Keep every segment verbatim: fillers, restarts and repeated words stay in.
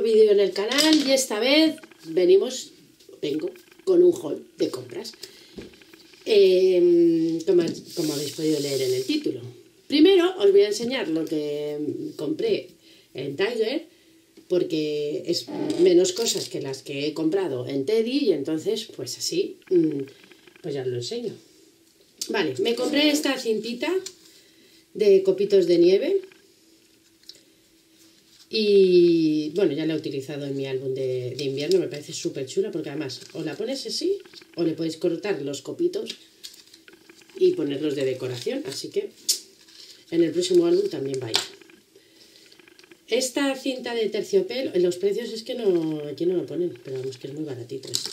vídeo en el canal y esta vez venimos, vengo con un haul de compras, eh, como, como habéis podido leer en el título. Primero os voy a enseñar lo que compré en Tiger, porque es menos cosas que las que he comprado en Teddy y entonces pues así pues ya lo enseño. Vale, me compré esta cintita de copitos de nieve y bueno, ya la he utilizado en mi álbum de, de invierno, me parece súper chula porque además o la pones así o le podéis cortar los copitos y ponerlos de decoración, así que en el próximo álbum también va a ir. Esta cinta de terciopelo, los precios es que no, aquí no lo ponen, pero vamos que es muy baratito esto.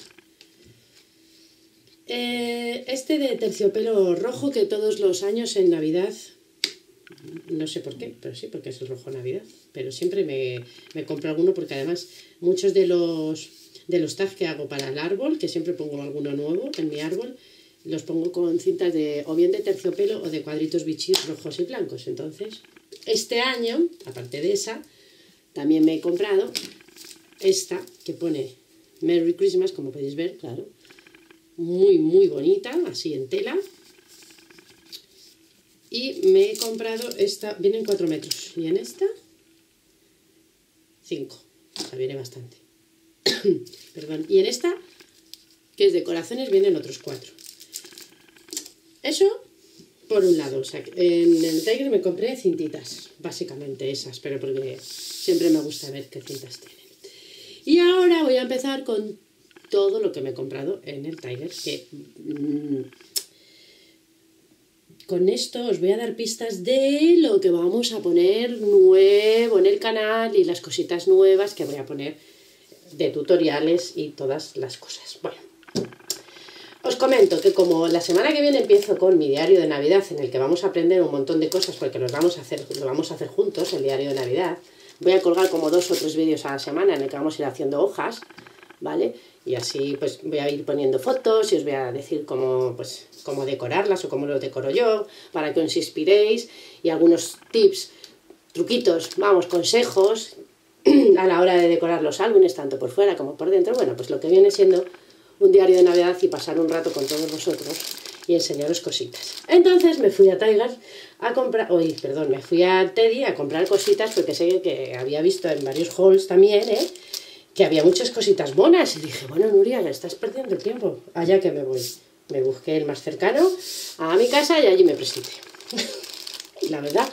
Eh, este de terciopelo rojo que todos los años en Navidad, no sé por qué, pero sí, porque es el rojo Navidad, pero siempre me, me compro alguno porque además muchos de los, de los tags que hago para el árbol, que siempre pongo alguno nuevo en mi árbol, los pongo con cintas de o bien de terciopelo o de cuadritos bichis rojos y blancos. Entonces, este año, aparte de esa, también me he comprado esta que pone Merry Christmas, como podéis ver, claro, muy muy bonita, así en tela. Y me he comprado esta, viene en cuatro metros, y en esta cinco, o sea, viene bastante. Perdón, y en esta, que es de corazones, vienen otros cuatro. Eso por un lado, o sea, en el Tiger me compré cintitas, básicamente esas, pero porque siempre me gusta ver qué cintas tienen. Y ahora voy a empezar con todo lo que me he comprado en el Tiger, que mmm, con esto os voy a dar pistas de lo que vamos a poner nuevo en el canal y las cositas nuevas que voy a poner de tutoriales y todas las cosas. Bueno, os comento que como la semana que viene empiezo con mi diario de Navidad, en el que vamos a aprender un montón de cosas porque los vamos a hacer, lo vamos a hacer juntos, el diario de Navidad. Voy a colgar como dos o tres vídeos a la semana en el que vamos a ir haciendo hojas, ¿vale? Y así pues voy a ir poniendo fotos y os voy a decir cómo, pues, cómo decorarlas o cómo lo decoro yo, para que os inspiréis, y algunos tips, truquitos, vamos, consejos a la hora de decorar los álbumes, tanto por fuera como por dentro. Bueno, pues lo que viene siendo un diario de Navidad y pasar un rato con todos vosotros y enseñaros cositas. Entonces me fui a Tiger a comprar, uy, perdón, me fui a Teddy a comprar cositas porque sé que había visto en varios hauls también, ¿eh? Que había muchas cositas monas y dije, bueno, Nuria, me estás perdiendo el tiempo, allá que me voy. Me busqué el más cercano a mi casa y allí me presenté. Y la verdad,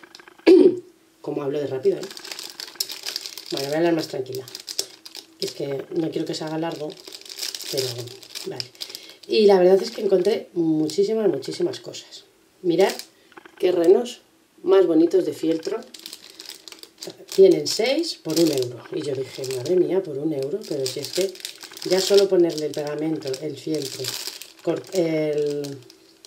como hablo de rápido, ¿eh? Bueno, voy a hablar más tranquila. Es que no quiero que se haga largo, pero vale. Y la verdad es que encontré muchísimas, muchísimas cosas. Mirad qué renos más bonitos de fieltro. Tienen seis por un euro. Y yo dije, madre mía, por un euro. Pero si es que ya solo ponerle el pegamento, el fieltro, el,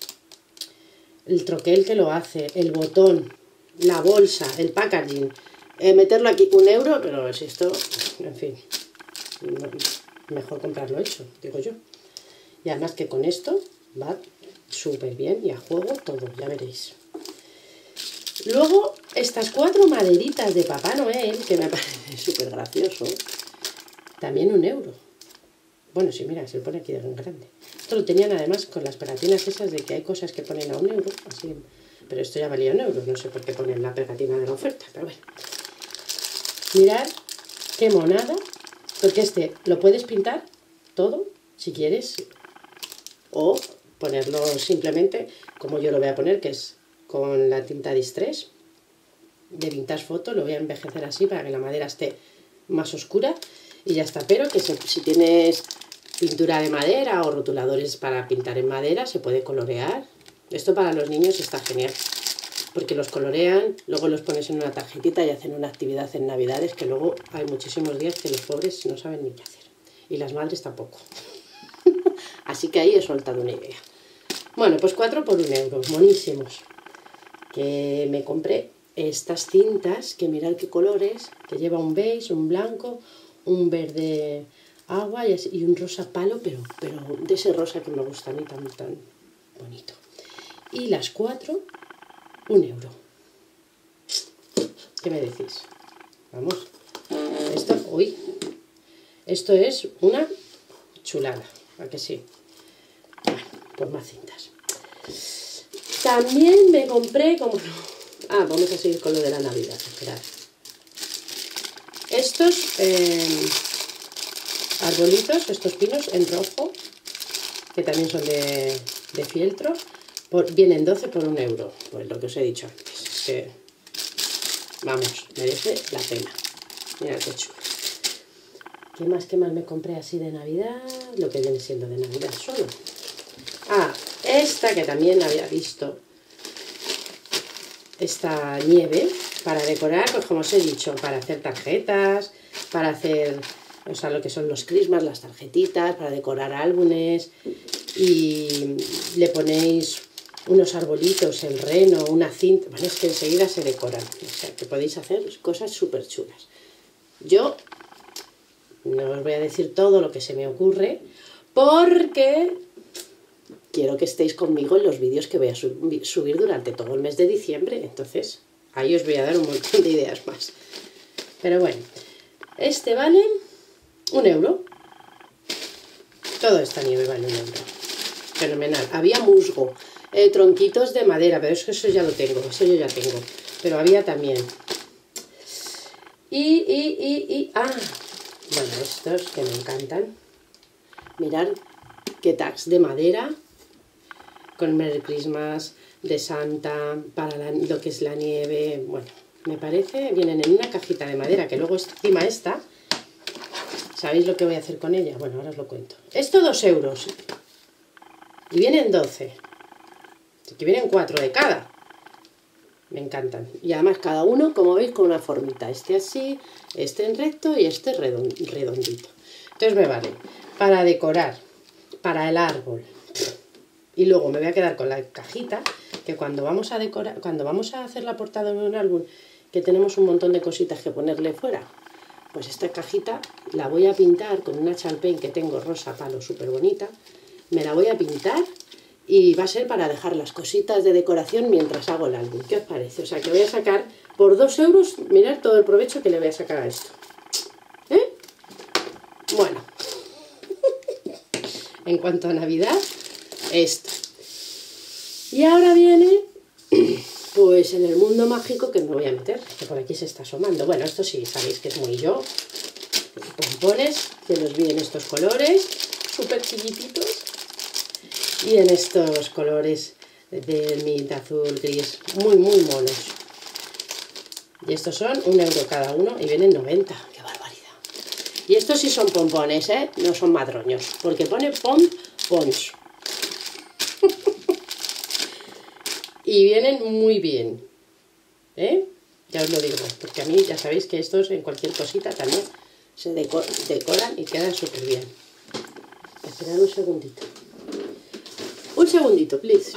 el troquel que lo hace, el botón, la bolsa, el packaging, eh, meterlo aquí un euro, pero si esto, en fin, mejor comprarlo hecho, digo yo. Y además que con esto va súper bien y a juego todo, ya veréis. Luego, estas cuatro maderitas de Papá Noel, que me parece súper gracioso, también un euro. Bueno, sí, mira, se pone aquí de grande. Esto lo tenían además con las pegatinas esas de que hay cosas que ponen a un euro, así, pero esto ya valía un euro, no sé por qué ponen la pegatina de la oferta, pero bueno. Mirad qué monada, porque este lo puedes pintar todo, si quieres, o ponerlo simplemente, como yo lo voy a poner, que es con la tinta Distress de Vintage Photo, lo voy a envejecer así para que la madera esté más oscura y ya está. Pero que si, si tienes pintura de madera o rotuladores para pintar en madera, se puede colorear. Esto para los niños está genial, porque los colorean, luego los pones en una tarjetita y hacen una actividad en Navidades, que luego hay muchísimos días que los pobres no saben ni qué hacer, y las madres tampoco. Así que ahí he soltado una idea. Bueno, pues cuatro por un euro, monísimos. Que me compré estas cintas, que mirad qué colores, que lleva un beige, un blanco, un verde agua y, así, y un rosa palo, pero, pero de ese rosa que me gusta a mí tan, tan bonito. Y las cuatro, un euro. ¿Qué me decís? Vamos. Esto, uy, Esto es una chulada, ¿a que sí? Bueno, pues más cintas. También me compré, como no... Ah, vamos a seguir con lo de la Navidad, esperad. Estos eh, arbolitos, estos pinos en rojo, que también son de, de fieltro, por, vienen doce por un euro, pues lo que os he dicho antes, es que, vamos, merece la pena. Mirad qué chulo. ¿Qué más, qué más me compré así de Navidad? Lo que viene siendo de Navidad solo. Ah, esta que también había visto, esta nieve para decorar, pues como os he dicho, para hacer tarjetas, para hacer, o sea, lo que son los crismas, las tarjetitas, para decorar álbumes, y le ponéis unos arbolitos, el reno, una cinta, bueno, es que enseguida se decoran, o sea, que podéis hacer cosas súper chulas. Yo no os voy a decir todo lo que se me ocurre, porque quiero que estéis conmigo en los vídeos que voy a subir durante todo el mes de diciembre, entonces ahí os voy a dar un montón de ideas más. Pero bueno, este vale un euro. Toda esta nieve vale un euro. Fenomenal. Había musgo, eh, tronquitos de madera, pero eso, eso ya lo tengo, eso yo ya tengo. Pero había también. Y, y, y, y, ah, bueno, estos que me encantan. Mirad qué tags de madera, con Merry Christmas, de Santa, para la, lo que es la nieve. Bueno, me parece, vienen en una cajita de madera, que luego encima esta, ¿sabéis lo que voy a hacer con ella? Bueno, ahora os lo cuento. Esto dos euros. Y vienen doce. Aquí vienen cuatro de cada. Me encantan. Y además cada uno, como veis, con una formita. Este así, este en recto y este redondito. Entonces me vale para decorar, para el árbol. Y luego me voy a quedar con la cajita, que cuando vamos a decorar, cuando vamos a hacer la portada de un álbum, que tenemos un montón de cositas que ponerle fuera, pues esta cajita la voy a pintar con una Chalpain que tengo rosa palo súper bonita. Me la voy a pintar y va a ser para dejar las cositas de decoración mientras hago el álbum. ¿Qué os parece? O sea, que voy a sacar por dos euros, mirad todo el provecho que le voy a sacar a esto. ¿Eh? Bueno. En cuanto a Navidad, esto. Y ahora viene, pues en el mundo mágico que me voy a meter, que por aquí se está asomando. Bueno, esto sí, sabéis que es muy yo. Pompones, que los vi en estos colores, súper chiquititos. Y en estos colores del mint, azul, gris, muy, muy monos. Y estos son un euro cada uno y vienen noventa. ¡Qué barbaridad! Y estos sí son pompones, ¿eh? No son madroños, porque pone pompons. Y vienen muy bien, ¿eh? Ya os lo digo, porque a mí ya sabéis que estos en cualquier cosita también se deco decoran y quedan súper bien. Esperad un segundito. Un segundito, please.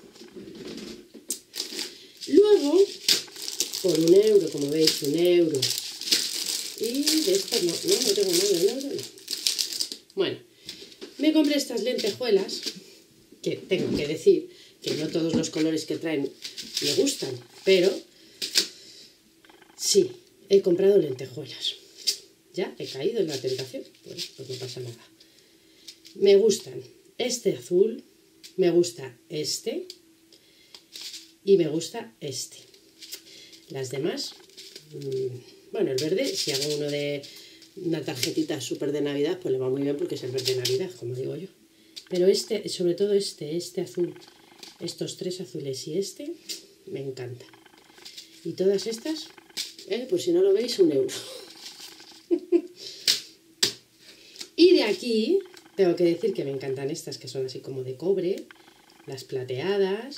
Luego, por un euro, como veis, un euro. Y de estas no, no, no tengo nada, un euro no. Bueno, me compré estas lentejuelas, que tengo que decir que no todos los colores que traen me gustan, pero sí, he comprado lentejuelas. Ya he caído en la tentación, pues, pues no pasa nada. Me gustan este azul, me gusta este y me gusta este. Las demás, mmm, bueno, el verde, si hago uno de una tarjetita súper de Navidad, pues le va muy bien porque es el verde de Navidad, como digo yo. Pero este, sobre todo este, este azul, estos tres azules y este, me encantan. Y todas estas, eh, pues si no lo veis, un euro. Y de aquí, tengo que decir que me encantan estas que son así como de cobre, las plateadas.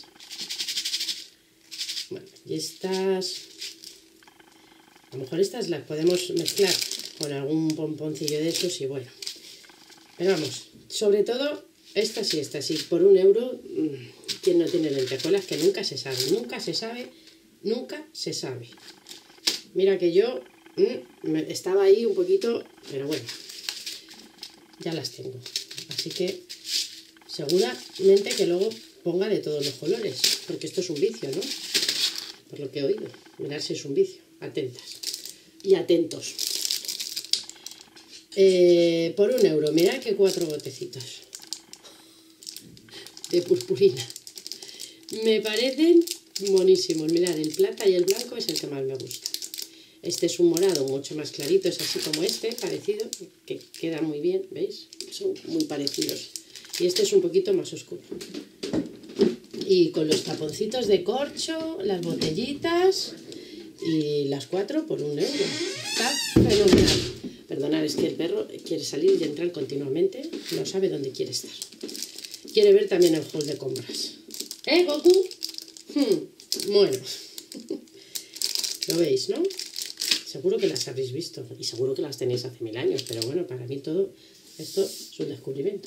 Bueno, y estas, a lo mejor estas las podemos mezclar con algún pomponcillo de esos y bueno. Pero vamos, sobre todo estas y estas, y por un euro, ¿quién no tiene lentejuelas? Que nunca se sabe, nunca se sabe, nunca se sabe. Mira que yo mmm, estaba ahí un poquito, pero bueno, ya las tengo. Así que seguramente que luego ponga de todos los colores, porque esto es un vicio, ¿no? Por lo que he oído, mirar si es un vicio. Atentas y atentos. Eh, por un euro, mirad que cuatro botecitos de purpurina. Me parecen monísimos. Mirad, el plata y el blanco es el que más me gusta. Este es un morado mucho más clarito, es así como este, parecido, que queda muy bien, ¿veis? Son muy parecidos. Y este es un poquito más oscuro. Y con los taponcitos de corcho, las botellitas y las cuatro por un euro. Está fenomenal. Perdonad, es que el perro quiere salir y entrar continuamente, no sabe dónde quiere estar. Quiere ver también el hall de compras. ¿Eh, Goku? Hmm, bueno. ¿Lo veis, no? Seguro que las habréis visto y seguro que las tenéis hace mil años, pero bueno, para mí todo esto es un descubrimiento.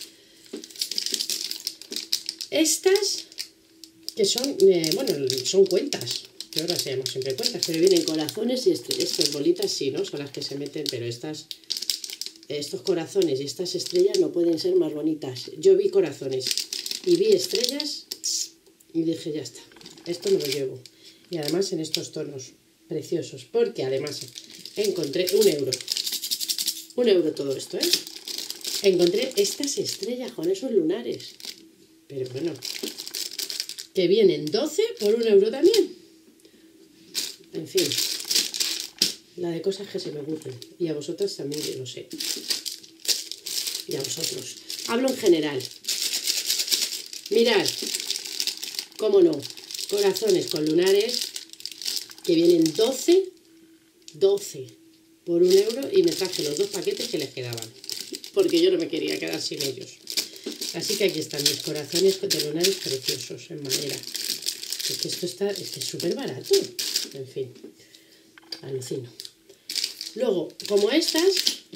Estas, que son, eh, bueno, son cuentas, que ahora se llaman siempre cuentas, pero vienen corazones y este, estas bolitas sí, ¿no? Son las que se meten, pero estas, estos corazones y estas estrellas no pueden ser más bonitas. Yo vi corazones y vi estrellas y dije, ya está, esto me lo llevo. Y además en estos tonos preciosos, porque además encontré un euro, un euro todo esto, ¿eh? Encontré estas estrellas con esos lunares, pero bueno, que vienen doce por un euro también. En fin, la de cosas que se me ocurren, y a vosotras también, yo lo sé, y a vosotros. Hablo en general. Mirad, cómo no, corazones con lunares, que vienen doce, doce por un euro y me traje los dos paquetes que les quedaban, porque yo no me quería quedar sin ellos. Así que aquí están mis corazones de lunares preciosos en madera. Es que esto está, es que es súper barato. En fin, alucino. Luego, como estas,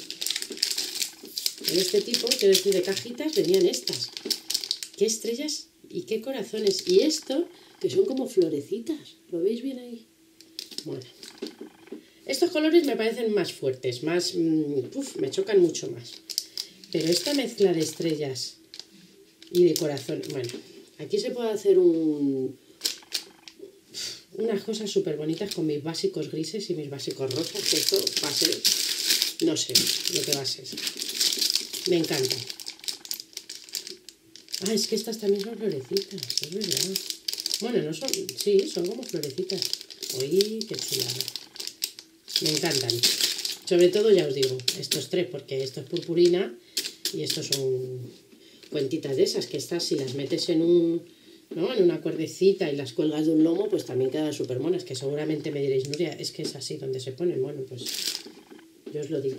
en este tipo, quiero decir de cajitas, venían estas. Qué estrellas y qué corazones. Y esto, que son como florecitas. ¿Lo veis bien ahí? Bueno, estos colores me parecen más fuertes, más, mmm, uf, me chocan mucho más. Pero esta mezcla de estrellas y de corazón, bueno, aquí se puede hacer un, unas cosas súper bonitas con mis básicos grises y mis básicos rosas, que esto va a ser, no sé lo que va a ser. Me encanta. Ah, es que estas también son florecitas, es verdad. Bueno, no son, sí, son como florecitas. Uy, qué chulada. Me encantan. Sobre todo, ya os digo, estos tres, porque esto es purpurina y estos son cuentitas de esas, que estas si las metes en un, ¿no? en una cuerdecita y las cuelgas de un lomo, pues también quedan súper monas, que seguramente me diréis, Nuria, es que es así donde se ponen. Bueno, pues yo os lo digo.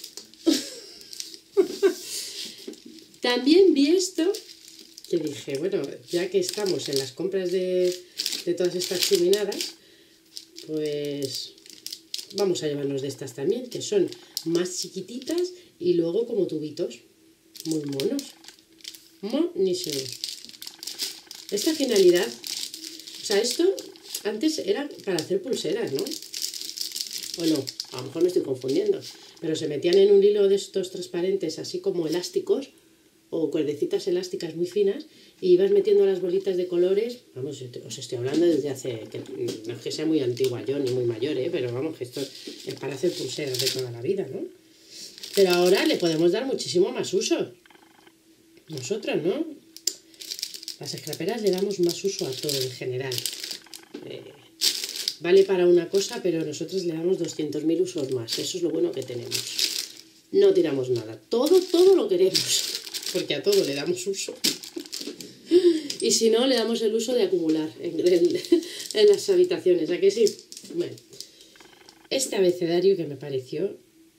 También vi esto, que dije, bueno, ya que estamos en las compras de, de todas estas chuminadas, pues vamos a llevarnos de estas también, que son más chiquititas y luego como tubitos, muy monos, monísimos. Esta finalidad, o sea, esto antes era para hacer pulseras, ¿no? O no, a lo mejor me estoy confundiendo, pero se metían en un hilo de estos transparentes, así como elásticos, o cuerdecitas elásticas muy finas, y ibas metiendo las bolitas de colores. Vamos, os estoy hablando desde hace, que no es que sea muy antigua yo, ni muy mayor, ¿eh? Pero vamos, que esto es para hacer pulseras de toda la vida, ¿no? Pero ahora le podemos dar muchísimo más uso. Nosotras, ¿no? Las scraperas le damos más uso a todo en general. Eh, vale para una cosa, pero nosotros le damos doscientos mil usos más. Eso es lo bueno que tenemos. No tiramos nada. Todo, todo lo queremos. Porque a todo le damos uso. Y si no, le damos el uso de acumular en, en, en las habitaciones. ¿A que sí? Bueno, este abecedario que me pareció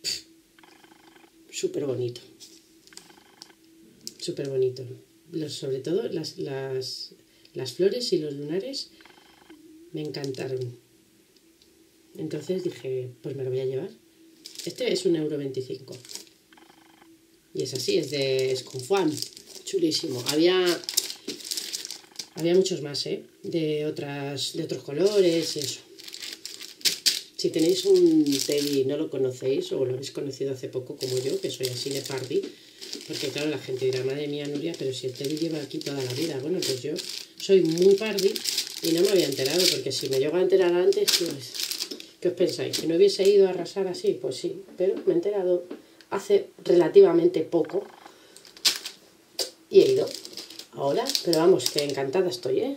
súper bonito. Súper bonito. Los, sobre todo las, las, las flores y los lunares me encantaron. Entonces dije, pues me lo voy a llevar. Este es un euro veinticinco. Y es así, es de Sconfuam. Chulísimo. Había... Había muchos más, ¿eh? De, otras, de otros colores y eso. Si tenéis un teddy y no lo conocéis, o lo habéis conocido hace poco como yo, que soy así de party, porque claro, la gente dirá, madre mía, Nuria, pero si el teddy lleva aquí toda la vida. Bueno, pues yo soy muy party y no me había enterado, porque si me llego a enterar antes, pues, ¿qué os pensáis? ¿Que no hubiese ido a arrasar así? Pues sí, pero me he enterado hace relativamente poco y he ido ahora, pero vamos, que encantada estoy, ¿eh?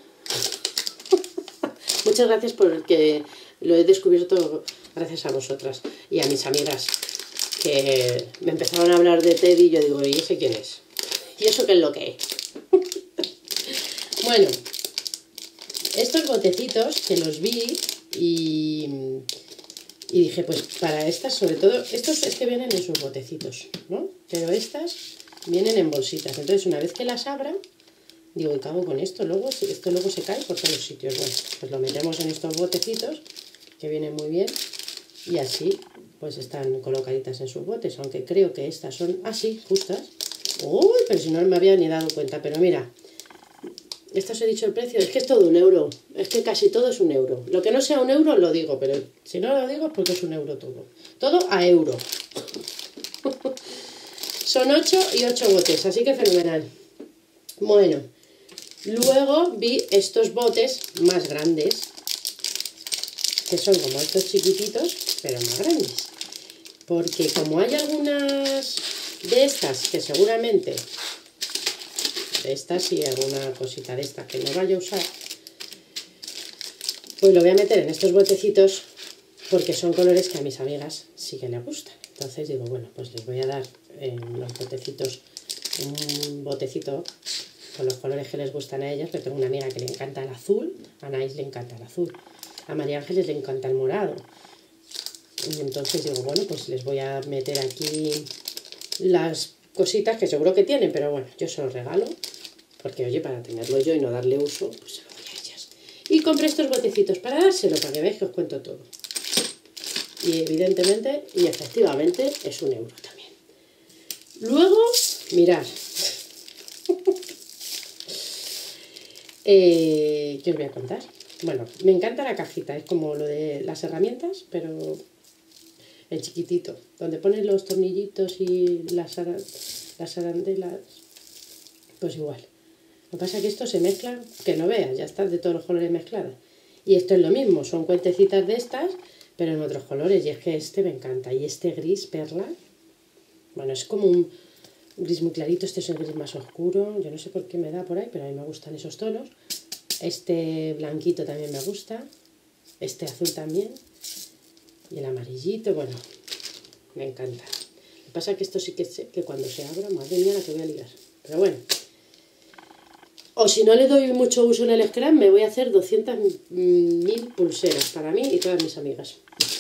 Muchas gracias porque lo he descubierto gracias a vosotras y a mis amigas que me empezaron a hablar de Teddy y yo digo, ¿y ese quién es? ¿Y eso qué es lo que es? Bueno, estos botecitos que los vi y, y dije, pues para estas, sobre todo, estos es que vienen en sus botecitos, ¿no? Pero estas vienen en bolsitas. Entonces, una vez que las abra, digo, ¿y qué hago con esto? Luego, esto luego se cae por todos los sitios. Bueno, pues lo metemos en estos botecitos, que vienen muy bien, y así, pues están colocaditas en sus botes, aunque creo que estas son así, justas. Uy, pero si no me había ni dado cuenta, pero mira. Esto os he dicho el precio, es que es todo un euro, es que casi todo es un euro. Lo que no sea un euro lo digo, pero si no lo digo es porque es un euro todo. Todo a euro. Son ocho y ocho botes, así que fenomenal. Bueno, luego vi estos botes más grandes, que son como estos chiquititos, pero más grandes. Porque como hay algunas de estas que seguramente... estas y alguna cosita de estas que no vaya a usar, pues lo voy a meter en estos botecitos porque son colores que a mis amigas sí que les gustan. Entonces digo, bueno, pues les voy a dar en los botecitos un botecito con los colores que les gustan a ellas, pero tengo una amiga que le encanta el azul, a Anaís le encanta el azul, a María Ángeles le encanta el morado. Y entonces digo, bueno, pues les voy a meter aquí las cositas que seguro que tienen, pero bueno, yo se los regalo. Porque, oye, para tenerlo yo y no darle uso, pues se lo doy a ellas. Y compré estos botecitos para dárselo, para que veáis que os cuento todo. Y evidentemente, y efectivamente, es un euro también. Luego, mirad. eh, ¿Qué os voy a contar? Bueno, me encanta la cajita, es como lo de las herramientas, pero en chiquitito. Donde ponen los tornillitos y las, ara las arandelas, pues igual. Lo que pasa es que esto se mezcla, que no veas, ya está de todos los colores mezclados. Y esto es lo mismo, son cuentecitas de estas, pero en otros colores. Y es que este me encanta. Y este gris perla, bueno, es como un gris muy clarito, este es el gris más oscuro. Yo no sé por qué me da por ahí, pero a mí me gustan esos tonos. Este blanquito también me gusta. Este azul también. Y el amarillito, bueno, me encanta. Lo que pasa es que esto sí que sé que cuando se abra, madre mía, la que voy a liar. Pero bueno. O si no le doy mucho uso en el scrap, me voy a hacer doscientas mil pulseras para mí y todas mis amigas.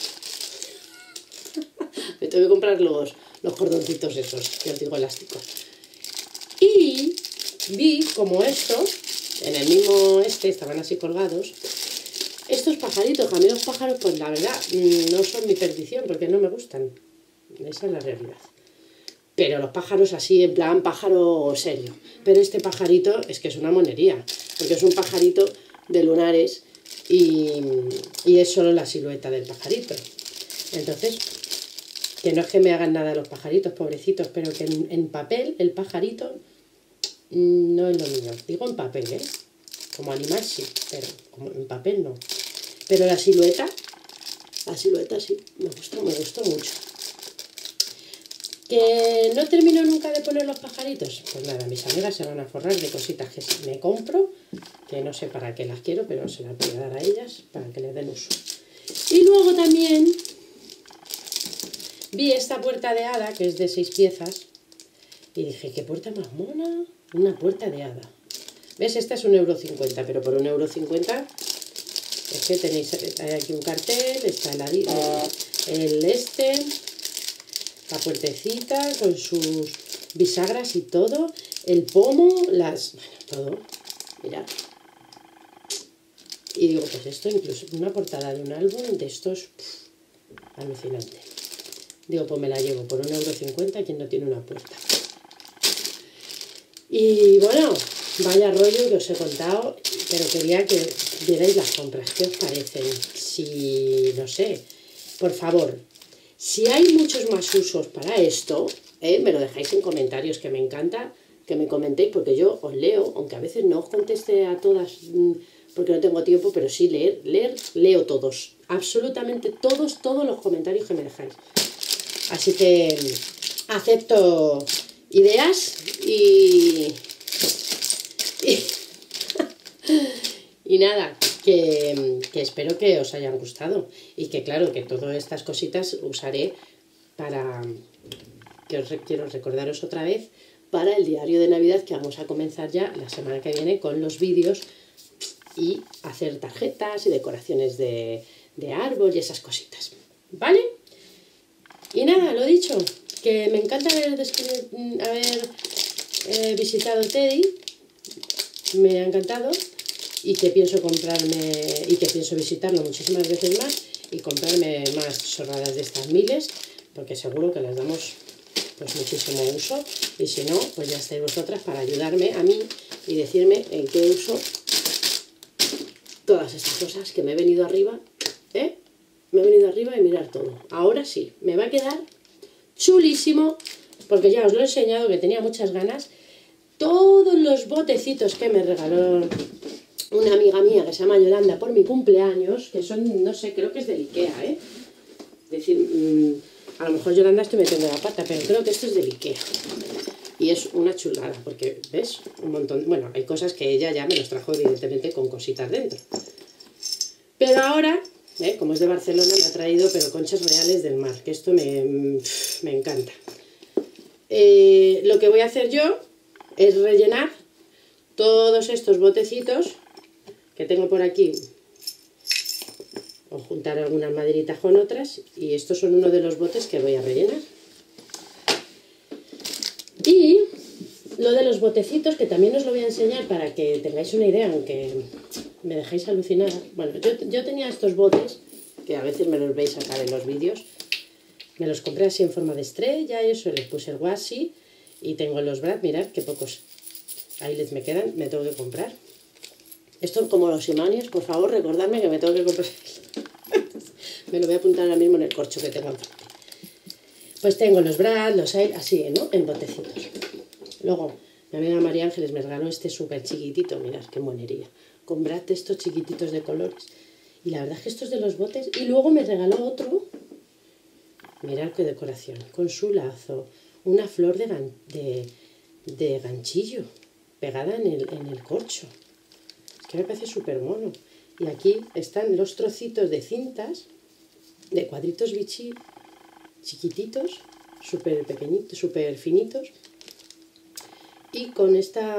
Me tengo que comprar los, los cordoncitos esos, que os digo elásticos. Y vi como estos, en el mismo este, estaban así colgados, estos pajaritos, que a mí los pájaros, pues la verdad, no son mi perdición, porque no me gustan. Esa es la realidad. Pero los pájaros así, en plan pájaro serio. Pero este pajarito es que es una monería, porque es un pajarito de lunares y, y es solo la silueta del pajarito. Entonces, que no es que me hagan nada los pajaritos, pobrecitos, pero que en, en papel el pajarito no es lo mío. Digo en papel, ¿eh? Como animal sí, pero como en papel no. Pero la silueta, la silueta sí, me gustó, me gustó mucho. ¿Que no termino nunca de poner los pajaritos? Pues nada, mis amigas se van a forrar de cositas que me compro, que no sé para qué las quiero, pero se las voy a dar a ellas para que les den uso. Y luego también vi esta puerta de hada, que es de seis piezas, y dije, ¿qué puerta más mona? Una puerta de hada. ¿Ves? Esta es un euro cincuenta, pero por un euro cincuenta es que tenéis hay aquí un cartel, está el, el este... la puertecita con sus bisagras y todo, el pomo, las... bueno, todo, mirad. Y digo, pues esto incluso una portada de un álbum de estos, pff, alucinante. Digo, pues me la llevo por un euro cincuenta, quien no tiene una puerta. Y bueno, vaya rollo que os he contado, pero quería que vierais las compras. ¿Qué os parecen? Si, no sé, por favor... Si hay muchos más usos para esto, ¿eh? Me lo dejáis en comentarios, que me encanta que me comentéis, porque yo os leo, aunque a veces no os conteste a todas porque no tengo tiempo, pero sí leer, leer, leo todos, absolutamente todos, todos los comentarios que me dejáis. Así que acepto ideas y, y, y nada, que, que espero que os hayan gustado y que claro, que todas estas cositas usaré para, que os quiero recordaros otra vez, para el diario de Navidad que vamos a comenzar ya la semana que viene con los vídeos y hacer tarjetas y decoraciones de, de árbol y esas cositas, ¿vale? Y nada, lo dicho, que me encanta haber, haber eh, visitado Teddy, me ha encantado y que pienso comprarme y que pienso visitarlo muchísimas veces más y comprarme más chorradas de estas miles, porque seguro que les damos pues muchísimo uso y si no, pues ya estáis vosotras para ayudarme a mí y decirme en qué uso todas estas cosas que me he venido arriba, ¿eh? Me he venido arriba y mirar todo. Ahora sí, me va a quedar chulísimo, porque ya os lo he enseñado que tenía muchas ganas. Todos los botecitos que me regaló una amiga mía que se llama Yolanda por mi cumpleaños, que son, no sé, creo que es de Ikea, ¿eh? Es decir, mmm, a lo mejor Yolanda estoy metiendo la pata, pero creo que esto es de Ikea. Y es una chulada, porque, ¿ves? Un montón, bueno, hay cosas que ella ya me los trajo evidentemente con cositas dentro. Pero ahora, ¿eh? Como es de Barcelona, me ha traído pero conchas reales del mar, que esto me, me encanta. Eh, lo que voy a hacer yo es rellenar todos estos botecitos que tengo por aquí, o juntar algunas maderitas con otras, y estos son uno de los botes que voy a rellenar. Y lo de los botecitos, que también os lo voy a enseñar para que tengáis una idea, aunque me dejéis alucinada. Bueno, yo, yo tenía estos botes, que a veces me los veis sacar en los vídeos, me los compré así en forma de estrella y eso, les puse el washi y tengo los Brad, mirad qué pocos ahí les me quedan, me tengo que comprar. Esto como los imanes, por favor, recordadme que me tengo que comprar. Me lo voy a apuntar ahora mismo en el corcho que tengo enfrente. Pues tengo los Brad, los Air, así, ¿no? En botecitos. Luego, mi amiga María Ángeles me regaló este súper chiquitito, mirad qué monería. Con Brad de estos chiquititos de colores. Y la verdad es que estos de los botes. Y luego me regaló otro, mirad qué decoración, con su lazo, una flor de, gan de, de ganchillo pegada en el, en el corcho. Es que me parece súper mono. Y aquí están los trocitos de cintas, de cuadritos bichí, chiquititos, súper pequeñitos, súper finitos. Y con esta,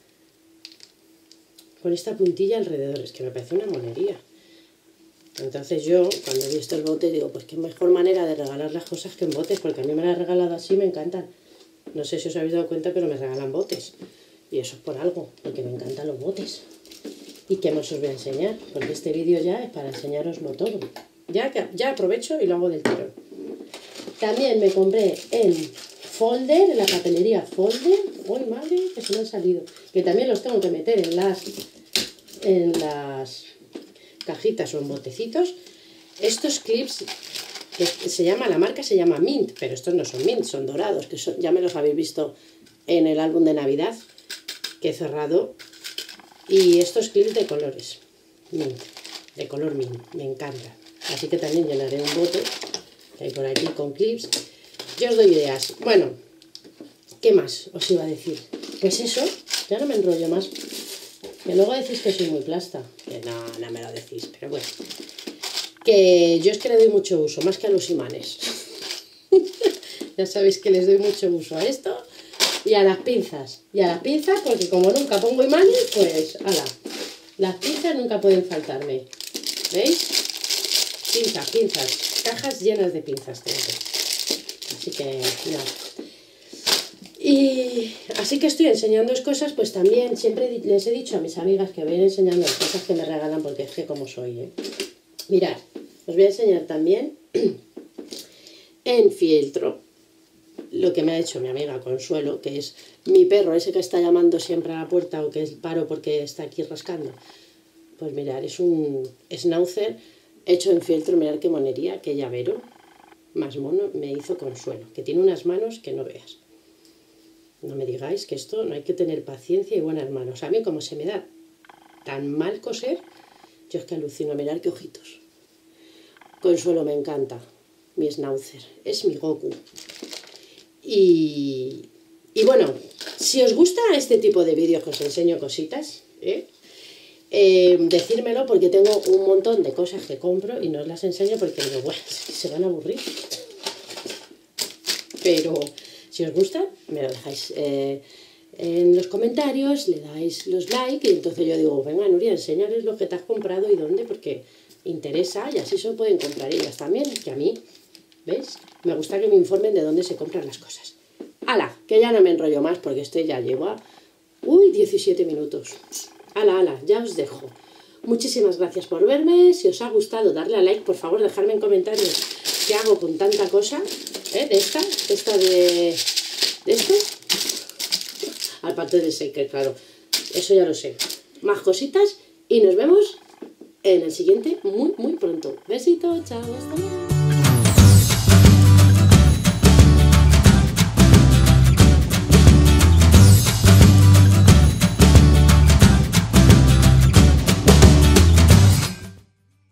con esta puntilla alrededor, es que me parece una monería. Entonces yo, cuando vi estos botes, digo, pues qué mejor manera de regalar las cosas que en botes, porque a mí me las han regalado así, me encantan. No sé si os habéis dado cuenta, pero me regalan botes. Y eso es por algo, porque me encantan los botes. ¿Y qué más os voy a enseñar? Porque este vídeo ya es para enseñaroslo todo. Ya, ya aprovecho y lo hago del tirón. También me compré el folder, en la papelería folder. ¡Uy, madre! Que se me han salido. Que también los tengo que meter en las, en las cajitas o en botecitos. Estos clips, que se llama, la marca se llama Mint, pero estos no son Mint, son dorados, que son, ya me los habéis visto en el álbum de Navidad que he cerrado. Y estos clips de colores Mint, de color Mint, me encanta. Así que también llenaré un bote que hay por aquí con clips. Yo os doy ideas. Bueno, ¿qué más os iba a decir? Pues eso, ya no me enrollo más. Que luego decís que soy muy plasta. Que no, no me lo decís, pero bueno. Que yo es que le doy mucho uso, más que a los imanes. Ya sabéis que les doy mucho uso a esto y a las pinzas. Y a las pinzas, porque como nunca pongo imanes, pues, ala. Las pinzas nunca pueden faltarme. ¿Veis? Pinzas, pinzas. Cajas llenas de pinzas tengo. Así que, nada. Y así que estoy enseñándoos cosas, pues también siempre les he dicho a mis amigas que voy a ir enseñando las cosas que me regalan, porque es que como soy, ¿eh? Mirad, os voy a enseñar también en fieltro lo que me ha hecho mi amiga Consuelo, que es mi perro, ese que está llamando siempre a la puerta o que es paro porque está aquí rascando. Pues mirad, es un schnauzer hecho en fieltro, mirad qué monería, qué llavero más mono me hizo Consuelo, que tiene unas manos que no veas. No me digáis que esto no hay que tener paciencia y buenas manos. A mí como se me da tan mal coser, yo es que alucino, mirad qué ojitos. Consuelo me encanta, mi schnauzer, es mi Goku. Y, y bueno, si os gusta este tipo de vídeos que os enseño cositas, ¿eh? Eh, decírmelo porque tengo un montón de cosas que compro y no os las enseño porque digo, bueno, se van a aburrir. Pero si os gusta, me lo dejáis eh, en los comentarios, le dais los likes y entonces yo digo, venga Nuria, enséñales lo que te has comprado y dónde, porque interesa y así se lo pueden comprar ellas también, que a mí, ¿veis? Me gusta que me informen de dónde se compran las cosas. ¡Hala! Que ya no me enrollo más porque esto ya lleva, uy, diecisiete minutos. ¡Hala, hala! Ya os dejo. Muchísimas gracias por verme. Si os ha gustado, darle a like, por favor, dejadme en comentarios qué hago con tanta cosa, ¿eh? De esta, esta de, de esto. Aparte del shaker, claro. Eso ya lo sé. Más cositas y nos vemos en el siguiente muy, muy pronto. Besito, chao, hasta luego.